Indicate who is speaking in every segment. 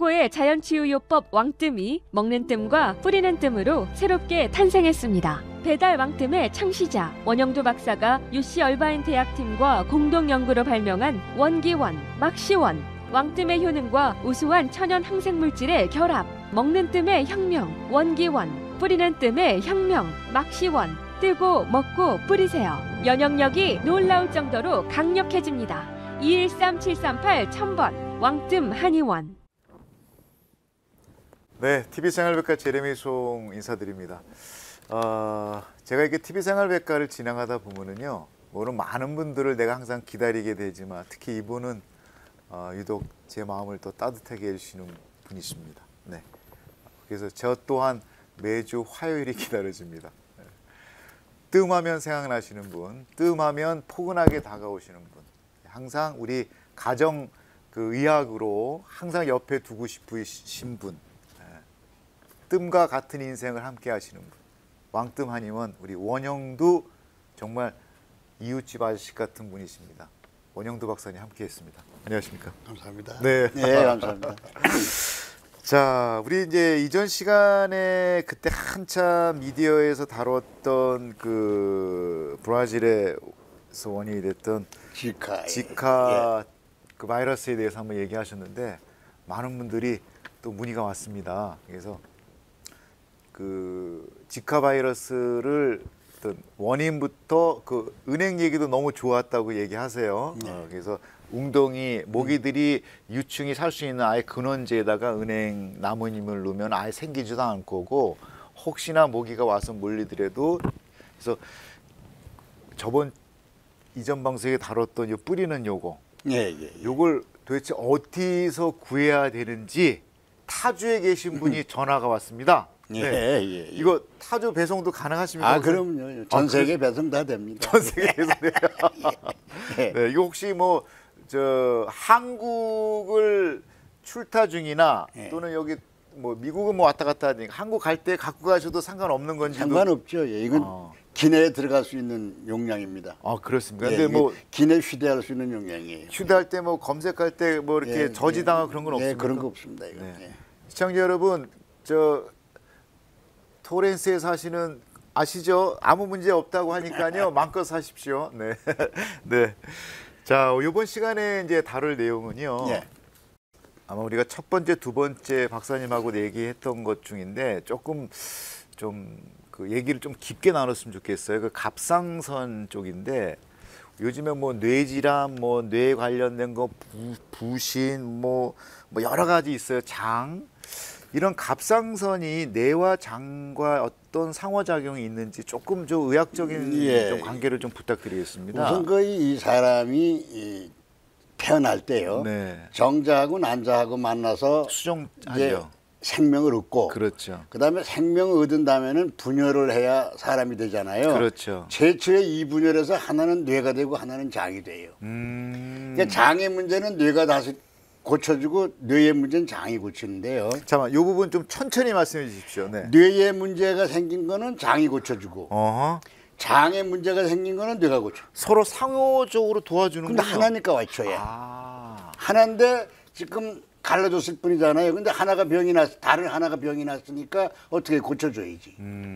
Speaker 1: 최고의 자연치유요법 왕뜸이 먹는 뜸과 뿌리는 뜸으로 새롭게 탄생했습니다. 배달 왕뜸의 창시자 원영도 박사가 UC 얼바인 대학팀과 공동 연구로 발명한 원기원, 막시원, 왕뜸의 효능과 우수한 천연 항생물질의 결합, 먹는 뜸의 혁명, 원기원, 뿌리는 뜸의 혁명, 막시원. 뜨고 먹고 뿌리세요. 면역력이 놀라울 정도로 강력해집니다. 213-738-1000번 왕뜸 한의원.
Speaker 2: 네, TV생활백과 제레미송 인사드립니다. 제가 이렇게 TV생활백과를 진행하다 보면은요, 오늘 많은 분들을 내가 항상 기다리게 되지만 특히 이분은 유독 제 마음을 또 따뜻하게 해주시는 분이십니다. 네, 그래서 저 또한 매주 화요일이 기다려집니다. 뜸하면 생각나시는 분, 뜸하면 포근하게 다가오시는 분, 항상 우리 가정 그 의학으로 항상 옆에 두고 싶으신 분, 뜸과 같은 인생을 함께 하시는 분, 왕뜸 한의원 우리 원영두 정말 이웃집 아저씨 같은 분이십니다. 원영두 박사님 함께했습니다. 안녕하십니까?
Speaker 3: 감사합니다.
Speaker 2: 네,
Speaker 3: 네 감사합니다.
Speaker 2: 자, 우리 이제 이전 시간에 그때 한참 미디어에서 다뤘던 그 브라질에서 원인이 됐던 지카 그 바이러스에 대해서 한번 얘기하셨는데 많은 분들이 또 문의가 왔습니다. 그래서 그 지카 바이러스를 어떤 원인부터 그 은행 얘기도 너무 좋았다고 얘기하세요. 그래서 웅덩이 모기들이 유충이 살 수 있는 아예 근원지에다가 은행 나무님을 놓으면 아예 생기지도 않을 거고 혹시나 모기가 와서 물리더라도 그래서 이전 방송에 다뤘던 요 뿌리는 요거 요걸 도대체 어디서 구해야 되는지 타주에 계신 분이 전화가 왔습니다. 네. 이거 타주 배송도 가능하십니까?
Speaker 3: 아 그럼요. 전 세계 배송 다 됩니다.
Speaker 2: 전 세계 배송돼요. 네, 이거 혹시 뭐 저 한국을 출타 중이나 또는 여기 뭐 미국은 뭐 왔다 갔다 하니까 한국 갈 때 갖고 가셔도 상관없는 건지
Speaker 3: 상관없죠. 이건 기내에 들어갈 수 있는 용량입니다.
Speaker 2: 아 그렇습니까? 근데 뭐
Speaker 3: 기내 휴대할 수 있는 용량이에요.
Speaker 2: 휴대할 때 뭐 검색할 때 뭐 이렇게 저지당하고 그런 건 없습니까?
Speaker 3: 그런 거 없습니다. 이거.
Speaker 2: 시청자 여러분, 저 토렌스에 사시는 아시죠? 아무 문제 없다고 하니까요. 마음껏 사십시오. 네, 네. 자, 이번 시간에 이제 다룰 내용은요. 아마 우리가 첫 번째, 두 번째 박사님하고 얘기했던 것 중인데 조금 좀 그 얘기를 좀 깊게 나눴으면 좋겠어요. 그 갑상선 쪽인데 요즘에 뭐 뇌질환, 뭐 뇌 관련된 거, 부신, 뭐 여러 가지 있어요. 장. 이런 갑상선이 뇌와 장과 어떤 상호작용이 있는지 조금 좀 의학적인 좀 관계를 좀 부탁드리겠습니다.
Speaker 3: 우선 이 사람이 태어날 때요. 정자하고 난자하고 만나서
Speaker 2: 수정하죠.
Speaker 3: 생명을 얻고,
Speaker 2: 그렇죠.
Speaker 3: 그다음에 생명을 얻은 다음에는 분열을 해야 사람이 되잖아요.
Speaker 2: 그렇죠.
Speaker 3: 최초의 이 분열에서 하나는 뇌가 되고 하나는 장이 돼요. 그러니까 장의 문제는 뇌가 다시 고쳐주고 뇌의 문제는 장이 고치는데요.
Speaker 2: 잠깐만, 이 부분 좀 천천히 말씀해 주십시오. 네.
Speaker 3: 뇌의 문제가 생긴 거는 장이 고쳐주고, 장의 문제가 생긴 거는 뇌가 고쳐.
Speaker 2: 서로 상호적으로 도와주는
Speaker 3: 근데
Speaker 2: 거죠.
Speaker 3: 하나니까 와줘야. 하나인데 지금 갈라줬을 뿐이잖아요. 근데 하나가 병이 다른 하나가 병이 났으니까 어떻게 고쳐줘야지.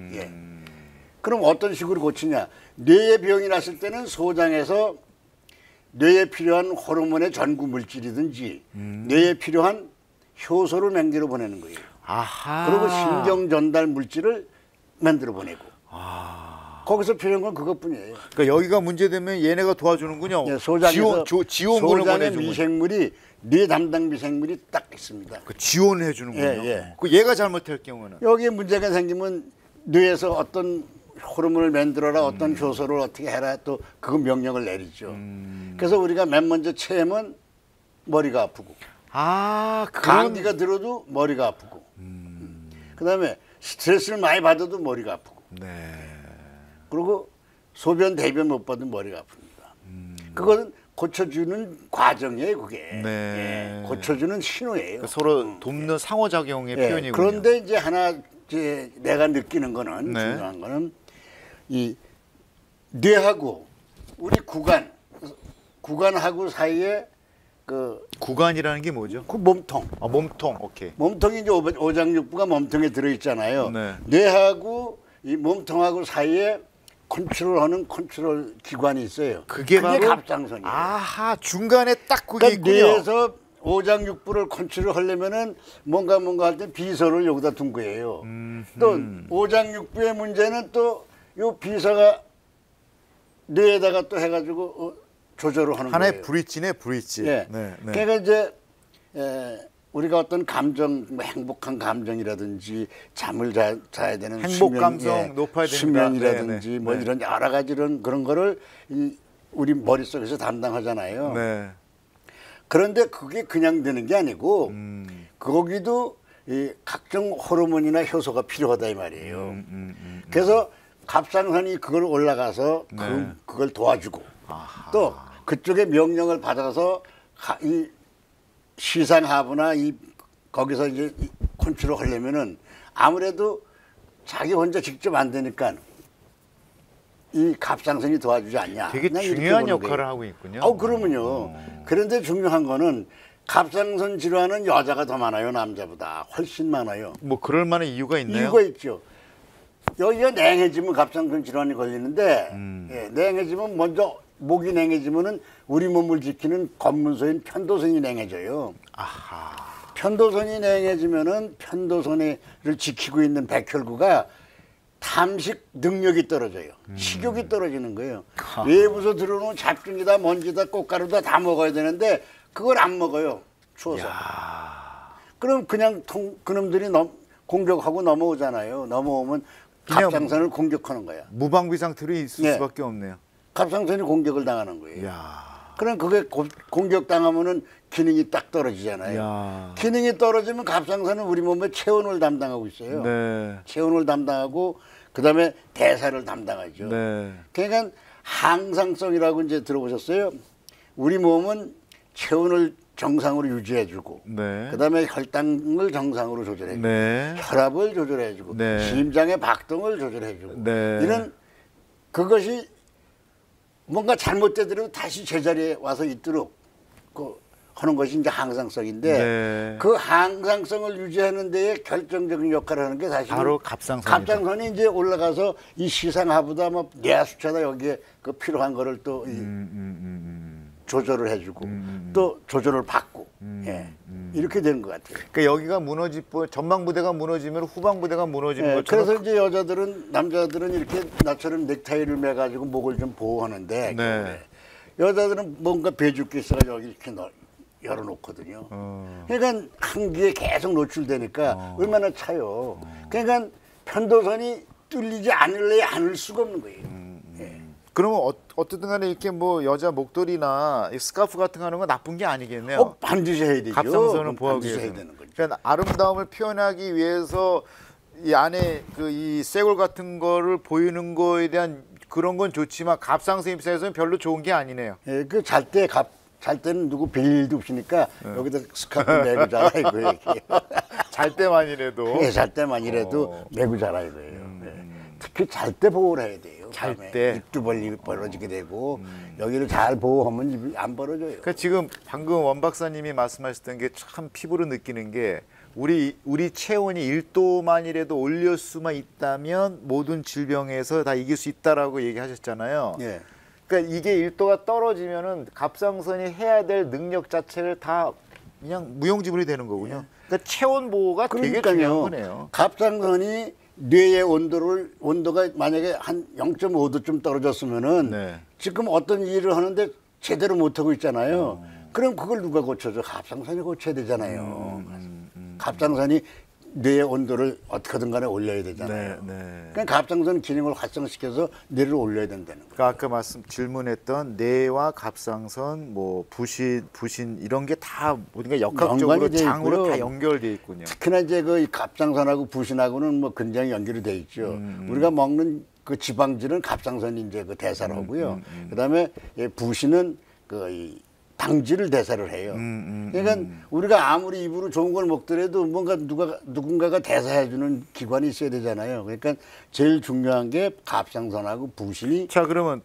Speaker 3: 그럼 어떤 식으로 고치냐? 뇌에 병이 났을 때는 소장에서 뇌에 필요한 호르몬의 전구 물질이든지 뇌에 필요한 효소를 만들어 보내는 거예요. 그리고 신경 전달 물질을 만들어 보내고. 거기서 필요한 건 그것뿐이에요.
Speaker 2: 그러니까 여기가 문제되면 얘네가 도와주는군요.
Speaker 3: 소장에서
Speaker 2: 지원군을
Speaker 3: 소장의
Speaker 2: 보내주는
Speaker 3: 미생물이 뇌 담당 미생물이 딱 있습니다.
Speaker 2: 지원을 해주는군요. 그 얘가 잘못할 경우는
Speaker 3: 여기에 문제가 생기면 뇌에서 어떤 호르몬을 만들어라, 어떤 효소를 어떻게 해라, 또 그 명령을 내리죠. 그래서 우리가 맨 먼저 체하면 머리가 아프고, 감기가 들어도 머리가 아프고, 그다음에 스트레스를 많이 받아도 머리가 아프고, 그리고 소변 대변 못 받으면 머리가 아픕니다. 그것은 고쳐주는 과정이에요, 그게. 고쳐주는 신호예요.
Speaker 2: 그러니까 서로 돕는 상호작용의 표현이군요.
Speaker 3: 그런데 이제 하나 내가 느끼는 거는 중요한 거는 이 뇌하고 우리 구간하고 사이에 그
Speaker 2: 구간이라는 게 뭐죠?
Speaker 3: 그 몸통.
Speaker 2: 아, 몸통. 오케이.
Speaker 3: 몸통이 이제 오장육부가 몸통에 들어 있잖아요.
Speaker 2: 네.
Speaker 3: 뇌하고 이 몸통하고 사이에 컨트롤하는 컨트롤 기관이 있어요.
Speaker 2: 그게 바로
Speaker 3: 갑상선이에요.
Speaker 2: 아하, 중간에 딱 그게
Speaker 3: 그러니까
Speaker 2: 있군요.
Speaker 3: 뇌에서 오장육부를 컨트롤하려면은 뭔가 할 때 비서를 여기다 둔 거예요. 또 오장육부의 문제는 또 요 비서가 뇌에다가 또 해가지고 조절을 하는
Speaker 2: 하나의
Speaker 3: 거예요.
Speaker 2: 브릿지네, 브릿지.
Speaker 3: 예.
Speaker 2: 네, 네.
Speaker 3: 그러니까 이제 우리가 어떤 감정, 뭐 행복한 감정이라든지 잠을 자야 되는
Speaker 2: 행복 감성 높아야 됩니다.
Speaker 3: 수면이라든지
Speaker 2: 네, 네.
Speaker 3: 뭐
Speaker 2: 네.
Speaker 3: 이런 여러 가지 그런 거를 우리 머릿속에서 담당하잖아요.
Speaker 2: 네.
Speaker 3: 그런데 그게 그냥 되는 게 아니고 거기도 이 각종 호르몬이나 효소가 필요하다 이 말이에요. 그래서 갑상선이 그걸 올라가서
Speaker 2: 네.
Speaker 3: 그걸 도와주고
Speaker 2: 아하.
Speaker 3: 또 그쪽에 명령을 받아서 이 시상하부나 거기서 이제 컨트롤 하려면은 아무래도 자기 혼자 직접 안 되니까 이 갑상선이 도와주지 않냐.
Speaker 2: 되게
Speaker 3: 그냥 이렇게
Speaker 2: 중요한
Speaker 3: 보는
Speaker 2: 역할을
Speaker 3: 거예요.
Speaker 2: 하고 있군요.
Speaker 3: 그러면요. 그런데 중요한 거는 갑상선 질환은 여자가 더 많아요, 남자보다. 훨씬 많아요.
Speaker 2: 뭐 그럴 만한 이유가 있나요?
Speaker 3: 이유가 있죠. 여기가 냉해지면 갑상선 질환이 걸리는데 예, 냉해지면 먼저 목이 냉해지면은 우리 몸을 지키는 검문소인 편도선이 냉해져요.
Speaker 2: 아하.
Speaker 3: 편도선이 냉해지면은 편도선을 지키고 있는 백혈구가 탐식 능력이 떨어져요. 식욕이 떨어지는 거예요. 외부에서 들어오는 잡균이다, 먼지다, 꽃가루다 다 먹어야 되는데 그걸 안 먹어요. 추워서. 그럼 그냥 그놈들이 공격하고 넘어오잖아요. 넘어오면
Speaker 2: 그냥
Speaker 3: 갑상선을 공격하는 거야.
Speaker 2: 무방비 상태로 있을
Speaker 3: 네.
Speaker 2: 수밖에 없네요.
Speaker 3: 갑상선이 공격을 당하는 거예요.
Speaker 2: 야.
Speaker 3: 그럼 그게 공격당하면은 기능이 딱 떨어지잖아요.
Speaker 2: 야.
Speaker 3: 기능이 떨어지면 갑상선은 우리 몸의 체온을 담당하고 있어요.
Speaker 2: 네.
Speaker 3: 체온을 담당하고 그다음에 대사를 담당하죠.
Speaker 2: 네.
Speaker 3: 그러니까 항상성이라고 이제 들어보셨어요? 우리 몸은 체온을 정상으로 유지해주고,
Speaker 2: 네.
Speaker 3: 그다음에 혈당을 정상으로 조절해주고,
Speaker 2: 네.
Speaker 3: 혈압을 조절해주고,
Speaker 2: 네.
Speaker 3: 심장의 박동을 조절해주고,
Speaker 2: 네.
Speaker 3: 이런 그것이 뭔가 잘못되더라도 다시 제자리에 와서 있도록 하는 것이 이제 항상성인데
Speaker 2: 네.
Speaker 3: 그 항상성을 유지하는 데에 결정적인 역할을 하는 게 사실
Speaker 2: 바로 갑상선이다.
Speaker 3: 갑상선이 이제 올라가서 이 시상하보다 뭐 뇌하수차다 여기에 그 필요한 거를 또 조절을 해주고 또 조절을 받고 예. 이렇게 되는 것 같아요.
Speaker 2: 그러니까 여기가 전방부대가 무너지면 후방부대가 무너지는
Speaker 3: 예,
Speaker 2: 것처럼.
Speaker 3: 그래서 이제 남자들은 이렇게 나처럼 넥타이를 매가지고 목을 좀 보호하는데
Speaker 2: 네.
Speaker 3: 여자들은 뭔가 배죽기 있어가지고 여기 이렇게 열어놓거든요. 그러니까 한기에 계속 노출되니까 얼마나 차요. 그러니까 편도선이 뚫리지 않을 수가 없는 거예요. 예.
Speaker 2: 그러면 어쨌든 간에 이렇게 뭐 여자 목도리나 이 스카프 같은 거 하는 건 나쁜 게 아니겠네요.
Speaker 3: 반드시 해야 되죠.
Speaker 2: 갑상선을 보호하기
Speaker 3: 반드시 해야
Speaker 2: 위해서.
Speaker 3: 되는 거죠.
Speaker 2: 그러니까 아름다움을 표현하기 위해서 이 안에 이 쇄골 같은 거를 보이는 거에 대한 그런 건 좋지만 갑상선 입장에서는 별로 좋은 게 아니네요.
Speaker 3: 예, 그 잘 때는 누구 빌 일도 없으니까 여기다 스카프 메고 자라 이거예요.
Speaker 2: 잘 때만이라도.
Speaker 3: 예, 잘 때만이라도 메고 자라 이거예요. 예. 특히 잘 때 보호를 해야 돼요.
Speaker 2: 잘
Speaker 3: 다음에
Speaker 2: 때.
Speaker 3: 입도 벌어지게 되고 여기를 잘 보호하면 입이 안 벌어져요.
Speaker 2: 그러니까 지금 방금 원 박사님이 말씀하셨던 게 참 피부로 느끼는 게 우리 체온이 1도만이라도 올릴 수만 있다면 모든 질병에서 다 이길 수 있다라고 얘기하셨잖아요.
Speaker 3: 예.
Speaker 2: 그러니까 이게 1도가 떨어지면은 갑상선이 해야 될 능력 자체를 다 그냥 무용지물이 되는 거군요. 그러니까 체온 보호가 되게 중요한 거네요.
Speaker 3: 갑상선이 뇌의 온도가 만약에 한 0.5도쯤 떨어졌으면은
Speaker 2: 네.
Speaker 3: 지금 어떤 일을 하는데 제대로 못 하고 있잖아요. 그럼 그걸 누가 고쳐줘? 갑상선이 고쳐야 되잖아요. 갑상선이 뇌의 온도를 어떻게든 간에 올려야 되잖아요.
Speaker 2: 네, 네.
Speaker 3: 그러니까 갑상선 기능을 활성시켜서 뇌를 올려야 된다는 거예요.
Speaker 2: 그러니까 아까 질문했던 뇌와 갑상선, 뭐 부신 이런 게 다 우리가 역학적으로
Speaker 3: 연관이 돼
Speaker 2: 장으로
Speaker 3: 있고요.
Speaker 2: 다 연결돼 있군요.
Speaker 3: 특히나 이제 그 갑상선하고 부신하고는 뭐 굉장히 연결이 돼 있죠. 우리가 먹는 그 지방질은 갑상선이 이제 그 대사를 하고요. 그다음에 부신은 이 당질을 대사를 해요. 그러니까 우리가 아무리 입으로 좋은 걸 먹더라도 뭔가 누군가가 대사해주는 기관이 있어야 되잖아요. 그러니까 제일 중요한 게 갑상선하고 부신이.
Speaker 2: 자, 그러면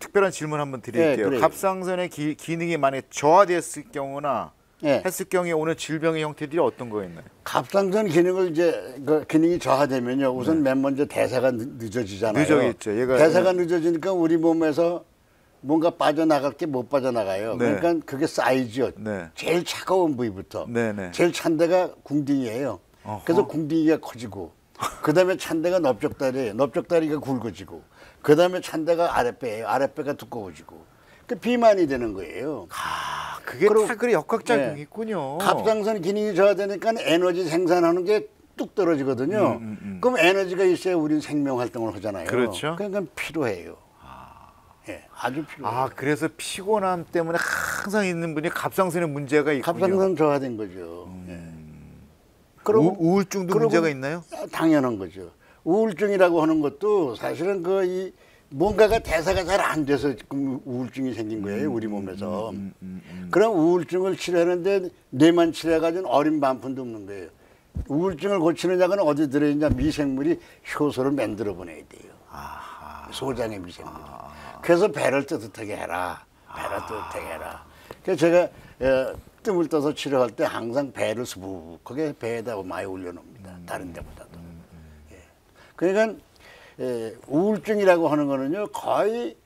Speaker 2: 특별한 질문 한번 드릴게요.
Speaker 3: 그래요.
Speaker 2: 갑상선의 기능이 만약 저하됐을 경우나 했을 경우에 오는 질병의 형태들이 어떤 거였나요?
Speaker 3: 갑상선 기능을 이제 그 기능이 저하되면요. 우선 맨 먼저 대사가 늦어지잖아요.
Speaker 2: 늦어겠죠. 얘가
Speaker 3: 대사가 늦어지니까 우리 몸에서 뭔가 빠져나갈 게 못 빠져나가요.
Speaker 2: 네.
Speaker 3: 그러니까 그게 쌓이죠.
Speaker 2: 네.
Speaker 3: 제일 차가운 부위부터.
Speaker 2: 네네.
Speaker 3: 제일 찬 데가 궁둥이에요.
Speaker 2: 어허.
Speaker 3: 그래서 궁둥이가 커지고 그다음에 찬 데가 넓적다리예요. 넓적다리가 굵어지고 그다음에 찬 데가 아랫배예요. 아랫배가 두꺼워지고 그 비만이 되는 거예요.
Speaker 2: 아, 그게
Speaker 3: 그럼-
Speaker 2: 다 그래 역학작용이
Speaker 3: 네.
Speaker 2: 있군요.
Speaker 3: 갑상선 기능이 저하되니까 에너지 생산하는 게 뚝 떨어지거든요. 그럼 에너지가 있어야 우리는 생명 활동을 하잖아요.
Speaker 2: 그렇죠.
Speaker 3: 그러니까 필요해요. 예, 아주 필요해요.
Speaker 2: 아, 그래서 피곤함 때문에 항상 있는 분이 갑상선에 문제가 있군요.
Speaker 3: 갑상선 저하된 거죠. 예. 그리고
Speaker 2: 우울증도
Speaker 3: 그리고
Speaker 2: 문제가 있나요?
Speaker 3: 당연한 거죠. 우울증이라고 하는 것도 사실은 그 이 뭔가가 대사가 잘 안 돼서 지금 우울증이 생긴 거예요, 우리 몸에서. 그럼 우울증을 치료하는데 뇌만 치료해가지고 어린 반푼도 없는 거예요. 우울증을 고치는 약은 어디 들어있냐? 미생물이 효소를 만들어 보내야 돼요. 소장의 미생물. 그래서 배를 뜨뜻하게 해라. 배를 뜨뜻하게 해라. 그래서 제가 뜸을 떠서 치료할 때 항상 배를 수북하게 배에다 많이 올려놓습니다. 다른 데보다도. 예. 그러니까 우울증이라고 하는 거는요, 거의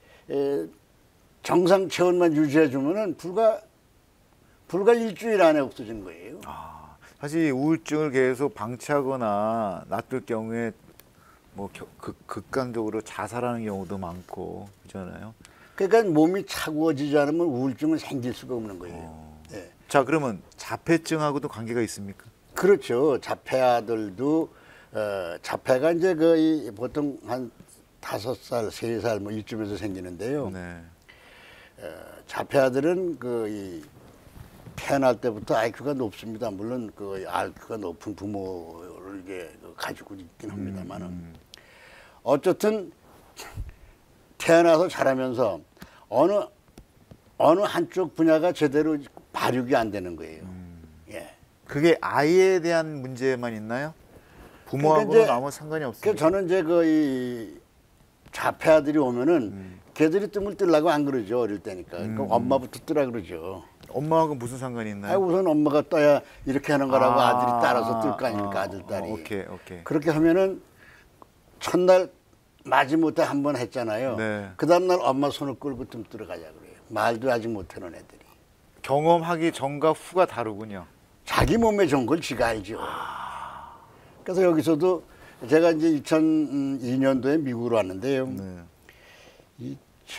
Speaker 3: 정상 체온만 유지해 주면은 불과 일주일 안에 없어지는 거예요.
Speaker 2: 사실 우울증을 계속 방치하거나 놔둘 경우에 뭐 극단적으로 자살하는 경우도 많고 그렇잖아요.
Speaker 3: 그러니까 몸이 차가워지지 않으면 우울증은 생길 수가 없는 거예요. 예.
Speaker 2: 자, 그러면 자폐증하고도 관계가 있습니까?
Speaker 3: 그렇죠. 자폐아들도 자폐가 이제 거의 보통 한 5살, 3살 뭐 이쯤에서 생기는데요.
Speaker 2: 네.
Speaker 3: 자폐아들은 이 태어날 때부터 IQ가 높습니다. 물론 그 IQ가 높은 부모를 이게 가지고 있긴 합니다만은 어쨌든 태어나서 자라면서 어느 한쪽 분야가 제대로 발육이 안 되는 거예요. 예.
Speaker 2: 그게 아이에 대한 문제만 있나요? 부모하고는
Speaker 3: 그러니까 이제
Speaker 2: 아무 상관이
Speaker 3: 그래서
Speaker 2: 없습니다.
Speaker 3: 저는 이제 이 자폐아들이 오면은 걔들이 뜸을 뜨려고 안 그러죠. 어릴 때니까. 그러니까 엄마부터 뜨라 그러죠.
Speaker 2: 엄마하고 무슨 상관이 있나요?
Speaker 3: 우선 엄마가 떠야 이렇게 하는 거라고 아들이 따라서 뜰 거 아닙니까, 아들, 딸이.
Speaker 2: 오케이.
Speaker 3: 그렇게 하면은 첫날 마지못해 한 번 했잖아요.
Speaker 2: 네.
Speaker 3: 그 다음날 엄마 손을 끌고 뜸 들어가자 그래요. 말도 아직 못하는 애들이.
Speaker 2: 경험하기 전과 후가 다르군요.
Speaker 3: 자기 몸에 좋은 걸 지가 알죠. 그래서 여기서도 제가 이제 2002년도에 미국으로 왔는데요.
Speaker 2: 네.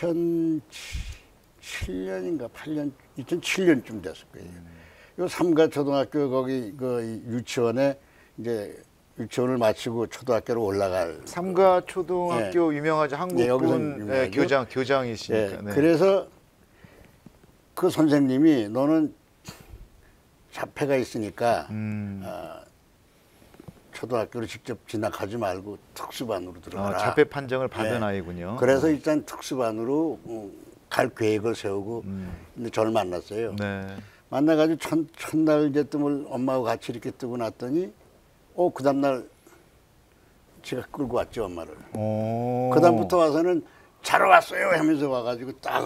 Speaker 3: 2007년인가 8년, 2007년쯤 됐을 거예요. 요 삼가초등학교 거기 그 유치원에 이제 유치원을 마치고 초등학교로 올라갈.
Speaker 2: 삼가 초등학교 유명하죠.
Speaker 3: 네, 여기서
Speaker 2: 한국분
Speaker 3: 유명하죠.
Speaker 2: 교장이시니까.
Speaker 3: 예,
Speaker 2: 네.
Speaker 3: 그래서 그 선생님이 너는 자폐가 있으니까 초등학교를 직접 진학하지 말고 특수반으로 들어가라.
Speaker 2: 자폐 판정을 받은
Speaker 3: 예.
Speaker 2: 아이군요.
Speaker 3: 그래서 일단 특수반으로 갈 계획을 세우고 근데 저를 만났어요.
Speaker 2: 네.
Speaker 3: 만나가지고 첫날 이제 뜸을 엄마하고 같이 이렇게 뜨고 났더니 그 다음날 제가 끌고 왔죠, 엄마를.
Speaker 2: 오.
Speaker 3: 그 다음부터 와서는 자러 왔어요 하면서 와가지고 딱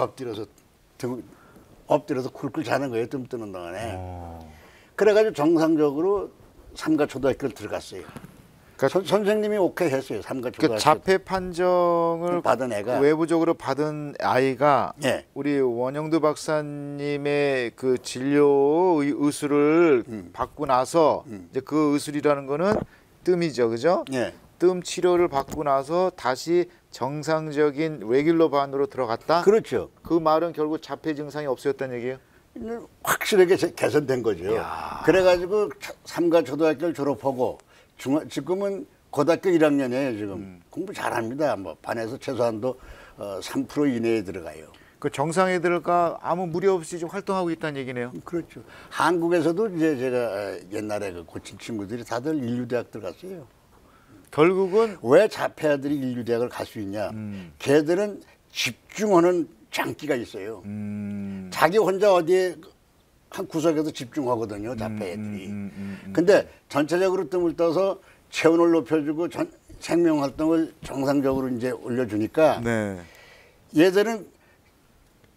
Speaker 3: 엎드려서 쿨쿨 자는 거예요, 뜸 뜨는 동안에. 그래가지고 정상적으로 삼가초등학교를 들어갔어요.
Speaker 2: 그러니까
Speaker 3: 선생님이 오케이 했어요, 삼가초등학교.
Speaker 2: 그 자폐 판정을
Speaker 3: 받은 애가.
Speaker 2: 외부적으로 받은 아이가
Speaker 3: 예.
Speaker 2: 우리 원영두 박사님의 그 진료 의술을 받고 나서 이제 그 의술이라는 거는 뜸이죠, 그죠?
Speaker 3: 예.
Speaker 2: 뜸 치료를 받고 나서 다시 정상적인 레귤러 반으로 들어갔다.
Speaker 3: 그렇죠.
Speaker 2: 그 말은 결국 자폐 증상이 없어졌다는 얘기예요?
Speaker 3: 확실하게 개선된 거죠. 그래가지고 삼가초등학교를 졸업하고 지금은 고등학교 1학년이에요. 지금 공부 잘합니다. 뭐 반에서 최소한도 3% 이내에 들어가요.
Speaker 2: 그 정상 애들과 아무 무리 없이 좀 활동하고 있다는 얘기네요.
Speaker 3: 그렇죠. 한국에서도 이제 제가 옛날에 그 고친 친구들이 다들 인류대학 들어갔어요.
Speaker 2: 결국은
Speaker 3: 왜 자폐아들이 인류대학을 갈 수 있냐? 걔들은 집중하는 장기가 있어요. 자기 혼자 어디에 한 구석에서 집중하거든요, 자폐 애들이. 근데 전체적으로 뜸을 떠서 체온을 높여주고 생명 활동을 정상적으로 이제 올려주니까
Speaker 2: 네.
Speaker 3: 얘들은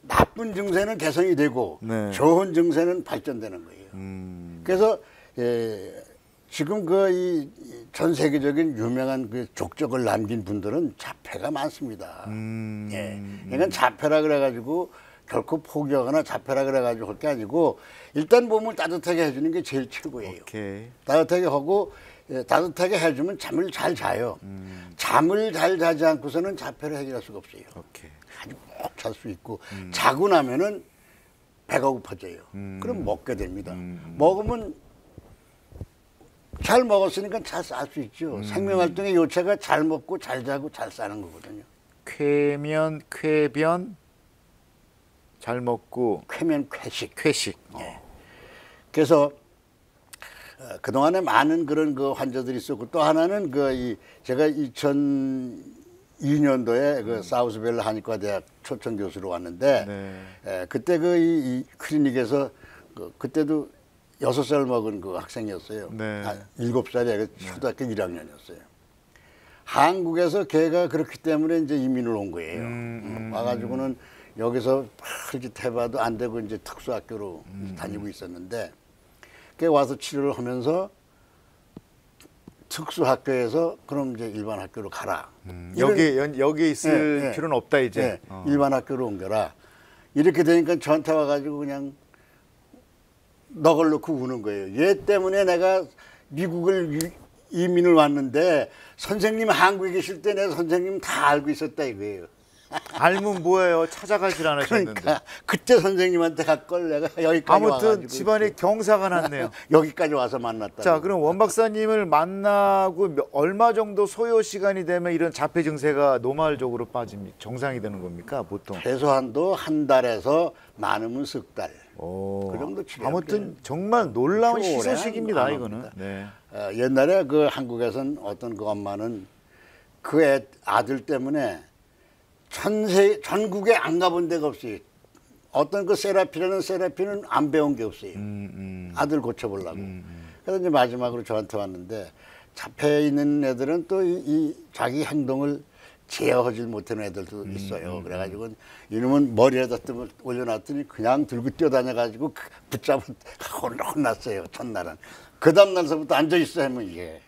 Speaker 3: 나쁜 증세는 개선이 되고
Speaker 2: 네.
Speaker 3: 좋은 증세는 발전되는 거예요. 그래서 지금 그 전 세계적인 유명한 그 족적을 남긴 분들은 자폐가 많습니다. 예. 그러니까 자폐라 그래가지고 결코 포기하거나 자폐라 그래가지고 할 게 아니고 일단 몸을 따뜻하게 해주는 게 제일 최고예요.
Speaker 2: 오케이.
Speaker 3: 따뜻하게 하고 따뜻하게 해주면 잠을 잘 자요. 잠을 잘 자지 않고서는 자폐를 해결할 수가 없어요.
Speaker 2: 오케이.
Speaker 3: 아주 꼭 잘 수 있고 자고 나면은 배가 고파져요. 그럼 먹게 됩니다. 먹으면 잘 먹었으니까 잘 쌀 수 있죠. 생명활동의 요체가 잘 먹고 잘 자고 잘 사는 거거든요.
Speaker 2: 쾌면, 쾌변, 잘 먹고
Speaker 3: 쾌면 쾌식.
Speaker 2: 쾌식.
Speaker 3: 예. 그래서 그동안에 많은 그런 그 환자들이 있었고 또 하나는 제가 2002년도에 그 사우스밸리 한의과대학 초청 교수로 왔는데
Speaker 2: 네.
Speaker 3: 그때 이 클리닉에서 그때도 6살 먹은 그 학생이었어요.
Speaker 2: 네.
Speaker 3: 7살에 초등학교 1학년이었어요. 한국에서 걔가 그렇기 때문에 이제 이민을 온 거예요. 와가지고는 여기서 이렇게 해봐도 안 되고 이제 특수학교로 다니고 있었는데 걔 와서 치료를 하면서 특수학교에서 그럼 이제 일반 학교로 가라.
Speaker 2: 여기 있을 필요는 없다 이제.
Speaker 3: 일반 학교로 옮겨라. 이렇게 되니까 저한테 와가지고 그냥 넋을 놓고 우는 거예요. 얘 때문에 내가 미국을 이민을 왔는데 선생님 한국에 계실 때 내가 선생님 다 알고 있었다 이거예요.
Speaker 2: 알면 뭐예요? 찾아가질 않으셨는데.
Speaker 3: 그러니까 그때 선생님한테 갈 걸 내가 여기까지
Speaker 2: 아무튼
Speaker 3: 와가지고
Speaker 2: 집안에 경사가 났네요.
Speaker 3: 여기까지 와서 만났다.
Speaker 2: 자, 그럼 원 박사님을 만나고 얼마 정도 소요 시간이 되면 이런 자폐 증세가 노말적으로 빠집니까? 정상이 되는 겁니까? 보통.
Speaker 3: 최소한도 한 달에서 많으면 석 달.
Speaker 2: 오.
Speaker 3: 그 정도 치료.
Speaker 2: 아무튼 정말 놀라운
Speaker 3: 그렇죠.
Speaker 2: 시소식입니다,
Speaker 3: 오래
Speaker 2: 이거는.
Speaker 3: 합니다.
Speaker 2: 네.
Speaker 3: 옛날에 그 한국에선 어떤 그 엄마는 그 아들 때문에 전국에 안 가본 데가 없어요. 어떤 그 세라피라는 세라피는 안 배운 게 없어요. 아들 고쳐보려고. 그래서 이제 마지막으로 저한테 왔는데 자폐 있는 애들은 또 이 자기 행동을 제어하지 못하는 애들도 있어요. 그래가지고 이놈은 머리에다 올려놨더니 그냥 들고 뛰어다녀가지고 붙잡은 혼났어요. 첫날은. 그 다음날서부터 앉아있어 하면 이게.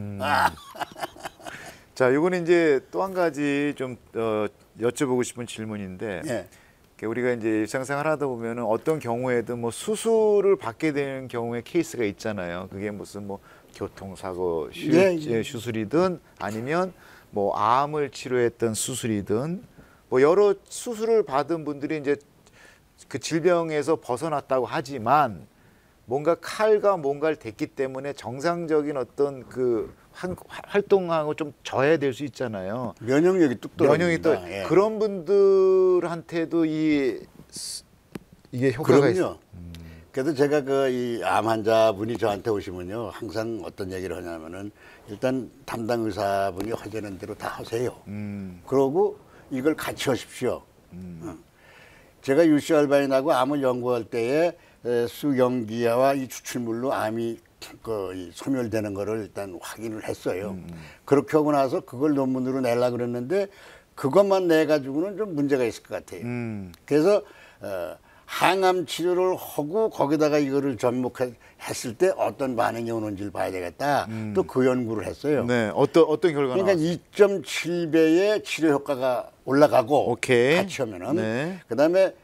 Speaker 2: 자, 이거는 이제 또 한 가지 좀 여쭤보고 싶은 질문인데,
Speaker 3: 예.
Speaker 2: 우리가 이제 일상생활 하다 보면은 어떤 경우에도 뭐 수술을 받게 되는 경우에 케이스가 있잖아요. 그게 무슨 뭐 교통사고 수술이든 아니면 뭐 암을 치료했던 수술이든 뭐 여러 수술을 받은 분들이 이제 그 질병에서 벗어났다고 하지만 뭔가 칼과 뭔가를 댔기 때문에 정상적인 어떤 그 활동하고 좀 저해될 수 있잖아요.
Speaker 3: 면역력이 뚝
Speaker 2: 면역이 또
Speaker 3: 떨어집니다. 예.
Speaker 2: 그런 분들한테도 이게 효과가
Speaker 3: 그럼요. 그래도 제가 이 암 환자분이 저한테 오시면요 항상 어떤 얘기를 하냐면은 일단 담당 의사분이 하자는 대로 다 하세요. 그러고 이걸 같이 하십시오. 제가 UC 얼바인하고 암을 연구할 때에 수경기와 이 추출물로 암이 소멸되는 거를 일단 확인을 했어요. 그렇게 하고 나서 그걸 논문으로 내려고 그랬는데 그것만 내가지고는 좀 문제가 있을 것 같아요. 그래서 항암 치료를 하고 거기다가 이거를 접목했을 때 어떤 반응이 오는지를 봐야 되겠다. 또 그 연구를 했어요.
Speaker 2: 네, 어떤 결과가
Speaker 3: 그러니까
Speaker 2: 나왔어요?
Speaker 3: 2.7배의 치료 효과가 올라가고
Speaker 2: 오케이.
Speaker 3: 같이 하면은
Speaker 2: 네.
Speaker 3: 그다음에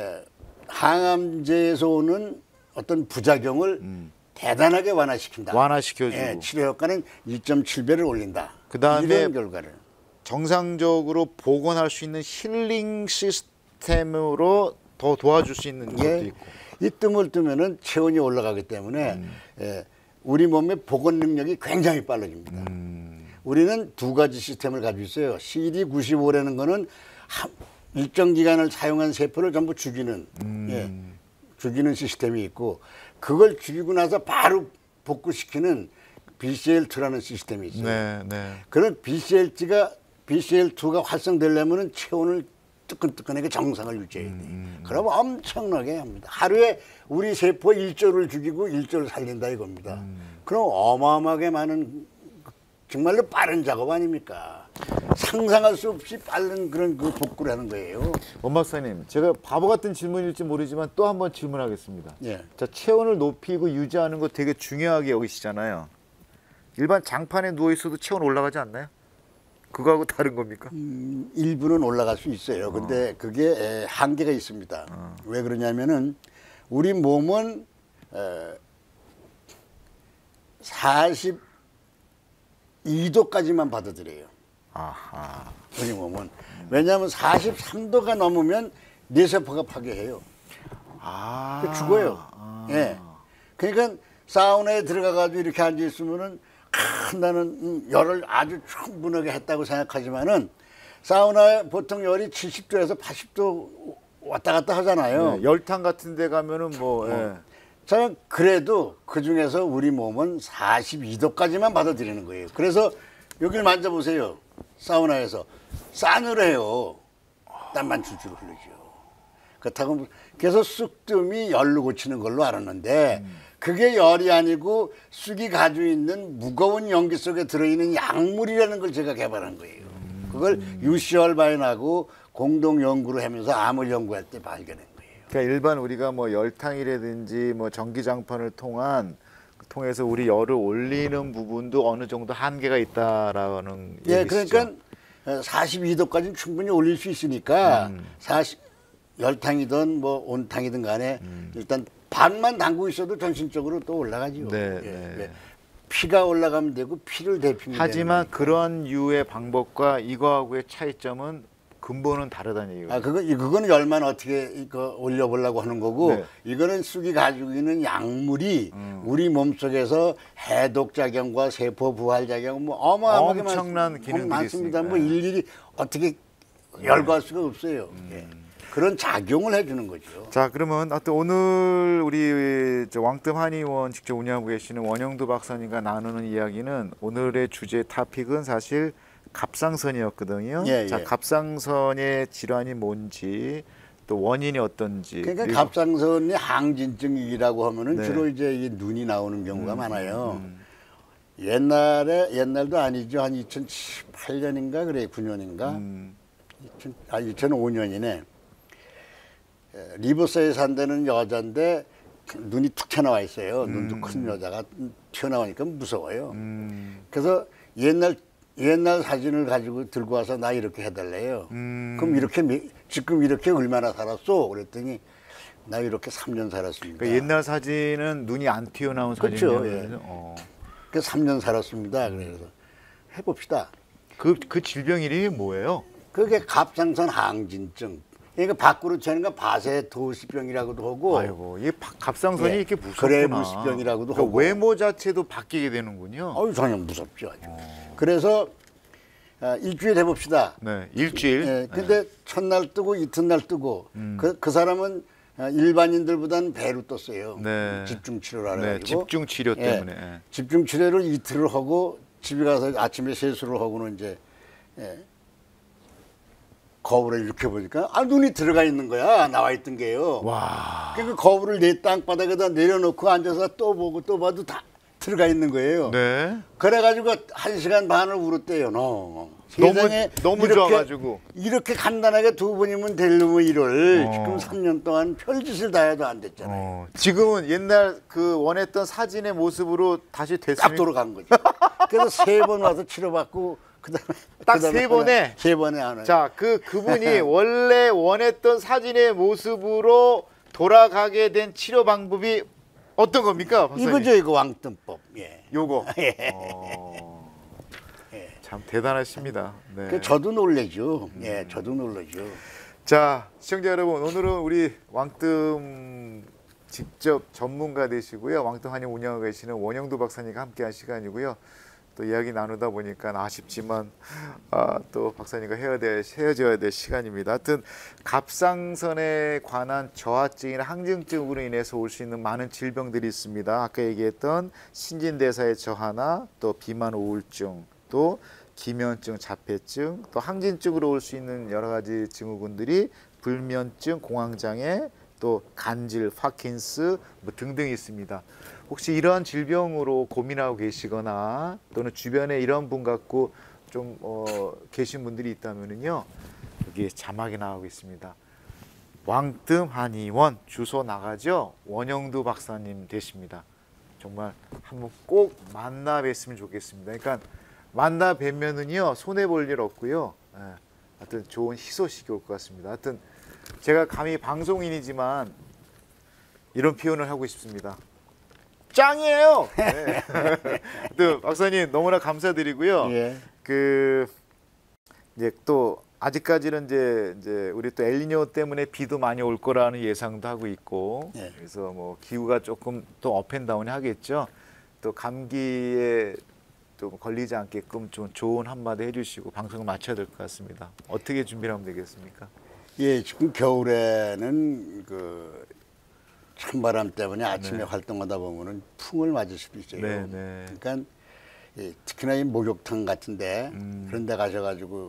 Speaker 3: 항암제에서 오는 어떤 부작용을 대단하게 완화시킨다.
Speaker 2: 완화시켜주고.
Speaker 3: 예, 치료 효과는 2.7배를 올린다.
Speaker 2: 그다음에
Speaker 3: 이런 결과를.
Speaker 2: 정상적으로 복원할 수 있는 힐링 시스템으로 더 도와줄 수 있는 것도
Speaker 3: 예,
Speaker 2: 있고.
Speaker 3: 이 뜸을 뜨면은 체온이 올라가기 때문에 우리 몸의 복원 능력이 굉장히 빨라집니다. 우리는 두 가지 시스템을 가지고 있어요. CD95라는 거는 일정 기간을 사용한 세포를 전부 죽이는 죽이는 시스템이 있고 그걸 죽이고 나서 바로 복구시키는 BCL2라는 시스템이 있어요.
Speaker 2: 네, 네.
Speaker 3: 그런 BCL2가 활성되려면은 체온을 뜨끈뜨끈하게 정상을 유지해야 돼. 그럼 엄청나게 합니다. 하루에 우리 세포 1조를 죽이고 1조를 살린다 이겁니다. 그럼 어마어마하게 많은 정말로 빠른 작업 아닙니까? 상상할 수 없이 빠른 그런 그 복구를 하는 거예요.
Speaker 2: 원 박사님, 제가 바보 같은 질문일지 모르지만 또 한 번 질문하겠습니다.
Speaker 3: 예.
Speaker 2: 자, 체온을 높이고 유지하는 거 되게 중요하게 여기시잖아요. 일반 장판에 누워 있어도 체온 올라가지 않나요? 그거하고 다른 겁니까?
Speaker 3: 일부는 올라갈 수 있어요. 근데 그게 한계가 있습니다. 왜 그러냐면은 우리 몸은 42도까지만 받아들여요.
Speaker 2: 아하.
Speaker 3: 우리 몸은. 왜냐하면 43도가 넘으면 뇌세포가 파괴해요.
Speaker 2: 아.
Speaker 3: 죽어요. 예. 그러니까 사우나에 들어가가지고 이렇게 앉아 있으면은 나는 열을 아주 충분하게 했다고 생각하지만은 사우나에 보통 열이 70도에서 80도 왔다 갔다 하잖아요.
Speaker 2: 네, 열탕 같은 데 가면은 뭐 예.
Speaker 3: 저는 그래도 그 중에서 우리 몸은 42도까지만 받아들이는 거예요. 그래서 여기를 만져보세요. 사우나에서 싸늘해요. 땀만 줄줄 흐르죠. 그렇다고 그래서 쑥뜸이 열로 고치는 걸로 알았는데 그게 열이 아니고 쑥이 가지고 있는 무거운 연기 속에 들어있는 약물이라는 걸 제가 개발한 거예요. 그걸 UC 얼바인하고 공동 연구를 하면서 암을 연구할 때 발견한 거예요.
Speaker 2: 그러니까 일반 우리가 뭐 열탕이라든지 뭐 전기장판을 통해서 우리 열을 올리는 부분도 어느 정도 한계가 있다라는
Speaker 3: 예,
Speaker 2: 얘기시죠?
Speaker 3: 그러니까 42도까지는 충분히 올릴 수 있으니까 열탕이든 뭐 온탕이든 간에 일단 반만 담고 있어도 전신적으로 또 올라가지요.
Speaker 2: 네,
Speaker 3: 예,
Speaker 2: 네.
Speaker 3: 예. 피가 올라가면 되고 피를 대피면
Speaker 2: 하지만 그런 류의 방법과 이거하고의 차이점은 근본은 다르다는 얘기예요.
Speaker 3: 그거는 열만 어떻게 이거 올려보려고 하는 거고
Speaker 2: 네.
Speaker 3: 이거는 쑥이 가지고 있는 약물이 우리 몸속에서 해독 작용과 세포 부활 작용 뭐 어마어마하게
Speaker 2: 엄청난 기능들이
Speaker 3: 많습니다.
Speaker 2: 있으니까.
Speaker 3: 뭐 일일이 어떻게 열거할 수가 없어요. 예. 그런 작용을 해주는 거죠.
Speaker 2: 자, 그러면 하여튼 오늘 우리 왕뜸 한의원 직접 운영하고 계시는 원영도 박사님과 나누는 이야기는 오늘의 주제 토픽은 사실 갑상선이었거든요.
Speaker 3: 예,
Speaker 2: 자,
Speaker 3: 예.
Speaker 2: 갑상선의 질환이 뭔지 또 원인이 어떤지.
Speaker 3: 그러니까
Speaker 2: 그리고
Speaker 3: 갑상선이 항진증이라고 하면은
Speaker 2: 네.
Speaker 3: 주로 이제 이 눈이 나오는 경우가 많아요. 옛날도 아니죠. 한 2018년인가 그래 9년인가 2005년이네. 리버사에 산다는 여자인데 눈이 툭 튀어나와 있어요. 눈도 큰 여자가 튀어나오니까 무서워요. 그래서 옛날 사진을 가지고 들고 와서 나 이렇게 해달래요. 그럼 지금 이렇게 얼마나 살았어? 그랬더니 나 이렇게 3년 살았습니다.
Speaker 2: 그러니까 옛날 사진은 눈이 안 튀어나온
Speaker 3: 그렇죠,
Speaker 2: 사진이에요.
Speaker 3: 예. 그 3년 살았습니다. 그래서 해봅시다.
Speaker 2: 그 질병 이름이 뭐예요?
Speaker 3: 그게 갑상선 항진증. 그러니까 밖으로 튀는 건 바세 도시병이라고도 하고.
Speaker 2: 아이고, 이 갑상선이
Speaker 3: 예,
Speaker 2: 이렇게 무섭구나.
Speaker 3: 그레브스병이라고도
Speaker 2: 그러니까
Speaker 3: 하고.
Speaker 2: 외모 자체도 바뀌게 되는군요.
Speaker 3: 전혀 무섭죠. 아주. 그래서 일주일 해봅시다.
Speaker 2: 네, 일주일.
Speaker 3: 예, 근데 첫날 뜨고 이튿날 뜨고 그 사람은 일반인들보다는 배로 떴어요.
Speaker 2: 네.
Speaker 3: 집중 치료를
Speaker 2: 네,
Speaker 3: 해가지고.
Speaker 2: 집중 치료 때문에. 예.
Speaker 3: 집중 치료를 이틀을 하고 집에 가서 아침에 세수를 하고는 이제 거울을 이렇게 보니까 눈이 들어가 있는 거야. 나와 있던 게요.
Speaker 2: 와.
Speaker 3: 그 거울을 내 땅바닥에다 내려놓고 앉아서 또 보고 또 봐도 다 들어가 있는 거예요.
Speaker 2: 네.
Speaker 3: 그래가지고 1시간 반을 울었대요. 세상에
Speaker 2: 너무
Speaker 3: 이렇게,
Speaker 2: 좋아가지고.
Speaker 3: 이렇게 간단하게 두 번이면 될 놈의 일을 지금 3년 동안 별짓을 다 해도 안 됐잖아요.
Speaker 2: 지금은 옛날 그 원했던 사진의 모습으로 다시
Speaker 3: 딱
Speaker 2: 됐으면
Speaker 3: 돌아간 거죠. 그래서 3번 와서 치료받고
Speaker 2: 딱 세 번에?
Speaker 3: 3번에 하나.
Speaker 2: 자, 그분이 원래 원했던 사진의 모습으로 돌아가게 된 치료 방법이 어떤 겁니까, 박사님?
Speaker 3: 이거죠, 이거 왕뜸법. 예.
Speaker 2: 요거.
Speaker 3: 예.
Speaker 2: 참 대단하십니다. 네.
Speaker 3: 그 저도 놀래죠. 예, 저도 놀라죠.
Speaker 2: 자, 시청자 여러분, 오늘은 우리 왕뜸 직접 전문가 되시고요. 왕뜸 한의 운영하고 계시는 원영도 박사님과 함께한 시간이고요. 또 이야기 나누다 보니까 아쉽지만 또 박사님과 헤어져야 될 시간입니다. 하여튼 갑상선에 관한 저하증이나 항진증으로 인해서 올 수 있는 많은 질병들이 있습니다. 아까 얘기했던 신진대사의 저하나 또 비만 우울증, 또 기면증, 자폐증, 또 항진증으로 올 수 있는 여러 가지 증후군들이 불면증, 공황장애, 또 간질, 파킨스 뭐 등등 있습니다. 혹시 이러한 질병으로 고민하고 계시거나 또는 주변에 이런 분 갖고 좀 계신 분들이 있다면은요, 여기 자막이 나오고 있습니다. 왕뜸 한의원 주소 나가죠. 원영두 박사님 되십니다. 정말 한번 꼭 만나 뵀으면 좋겠습니다. 그러니까 만나 뵈면은요 손해 볼 일 없고요. 예, 하여튼 좋은 희소식이 올 것 같습니다. 하여튼 제가 감히 방송인이지만 이런 표현을 하고 싶습니다. 짱이에요. 네. 하여튼 박사님 너무나 감사드리고요.
Speaker 3: 예.
Speaker 2: 이제 또 아직까지는 이제 우리 또 엘니뇨 때문에 비도 많이 올 거라는 예상도 하고 있고,
Speaker 3: 예.
Speaker 2: 그래서 뭐 기후가 조금 또 업앤다운이 하겠죠. 또 감기에 또 걸리지 않게끔 좀 좋은 한마디 해주시고 방송을 마쳐야 될 것 같습니다. 어떻게 준비를 하면 되겠습니까?
Speaker 3: 예, 지금 겨울에는 그 찬바람 때문에 아침에
Speaker 2: 네.
Speaker 3: 활동하다 보면은 풍을 맞을 수도 있어요.
Speaker 2: 네, 네.
Speaker 3: 그러니까 특히나 이 목욕탕 같은데 그런 데 가셔가지고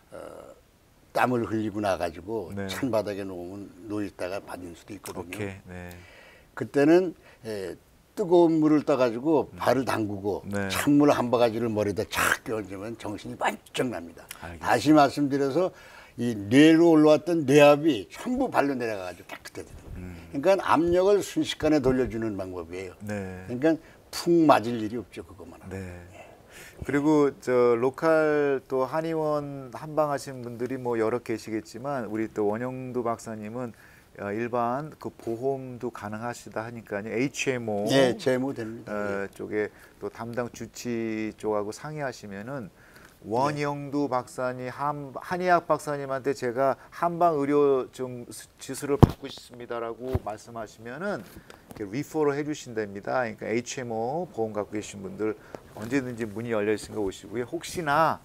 Speaker 3: 땀을 흘리고 나가지고
Speaker 2: 네.
Speaker 3: 찬바닥에 누워 있다가 받을 수도 있거든요.
Speaker 2: 오케이. 네.
Speaker 3: 그때는 뜨거운 물을 떠가지고 발을 담그고
Speaker 2: 네.
Speaker 3: 찬물 한 바가지를 머리에다 착 끼얹으면 정신이 반짝 납니다.
Speaker 2: 알겠습니다.
Speaker 3: 다시 말씀드려서 이 뇌로 올라왔던 뇌압이 전부 발로 내려가가지고 깨끗해져요. 그러니까 압력을 순식간에 돌려주는 방법이에요.
Speaker 2: 네.
Speaker 3: 그러니까 푹 맞을 일이 없죠, 그것만.
Speaker 2: 네. 그리고 저 로컬 또 한의원 한방 하시는 분들이 뭐 여러 계시겠지만 우리 또 원영두 박사님은 일반 그 보험도 가능하시다 하니까요. HMO
Speaker 3: 예, 재무 됩니다.
Speaker 2: 쪽에 또 담당 주치 쪽하고 상의하시면은 원영두 박사님 한의학 박사님한테 제가 한방 의료 좀 지수를 받고 싶습니다라고 말씀하시면은 리퍼를 해주신답니다. 그러니까 HMO 보험 갖고 계신 분들 언제든지 문이 열려 있으니까 오시고요. 혹시나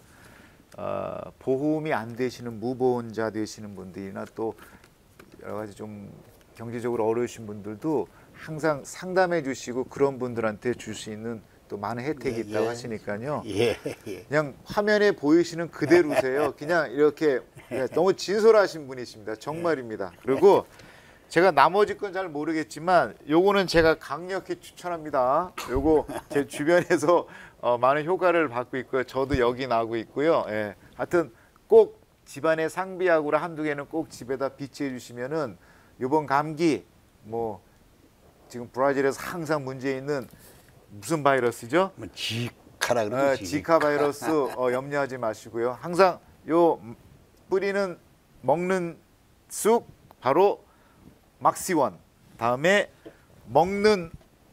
Speaker 2: 보험이 안 되시는 무보험자 되시는 분들이나 또 여러 가지 좀 경제적으로 어려우신 분들도 항상 상담해 주시고 그런 분들한테 줄 수 있는 또 많은 혜택이 있다고 하시니까요.
Speaker 3: 예, 예.
Speaker 2: 그냥 화면에 보이시는 그대로세요. 그냥 이렇게 너무 진솔하신 분이십니다. 정말입니다. 그리고 제가 나머지 건 잘 모르겠지만 요거는 제가 강력히 추천합니다. 요거 제 주변에서 많은 효과를 받고 있고요. 저도 여기 나고 있고요. 예. 하여튼 꼭 집안에 상비약으로 한두 개는 꼭 집에다 비치해 주시면은 요번 감기 뭐 지금 브라질에서 항상 문제 있는 무슨 바이러스죠?
Speaker 3: 뭐 지카라 그러죠.
Speaker 2: 지카 바이러스 염려하지 마시고요. 항상 요 뿌리는 먹는 쑥 바로 막시원, 다음에 먹는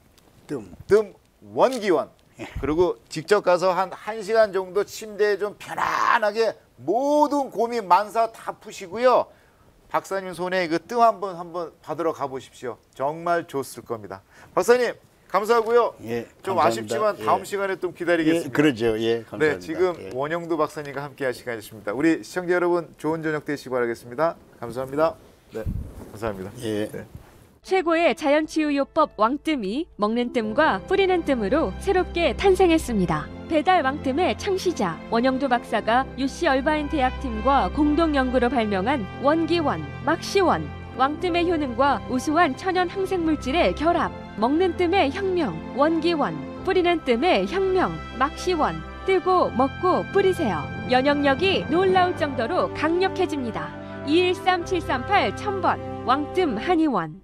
Speaker 2: 뜸 원기원, 그리고 직접 가서 한 1시간 정도 침대에 좀 편안하게 모든 고민 만사 다 푸시고요. 박사님 손에 그 뜸 한번 받으러 가보십시오. 정말 좋을 겁니다. 박사님 감사하고요.
Speaker 3: 예,
Speaker 2: 좀
Speaker 3: 감사합니다.
Speaker 2: 아쉽지만 다음
Speaker 3: 예.
Speaker 2: 시간에 좀 기다리겠습니다.
Speaker 3: 예, 그러죠. 예, 감사합니다.
Speaker 2: 네, 지금
Speaker 3: 예.
Speaker 2: 원영두 박사님과 함께할 시간이었습니다. 우리 시청자 여러분 좋은 저녁 되시기 바라겠습니다. 감사합니다. 네, 감사합니다.
Speaker 3: 예.
Speaker 2: 네.
Speaker 1: 최고의 자연치유요법 왕뜸이 먹는 뜸과 뿌리는 뜸으로 새롭게 탄생했습니다. 배달 왕뜸의 창시자 원영두 박사가 UC 얼바인 대학팀과 공동 연구로 발명한 원기원, 막시원, 왕뜸의 효능과 우수한 천연 항생물질의 결합, 먹는 뜸의 혁명, 원기원, 뿌리는 뜸의 혁명, 막시원. 뜨고 먹고 뿌리세요. 면역력이 놀라울 정도로 강력해집니다. 213738 1000번 왕뜸 한의원.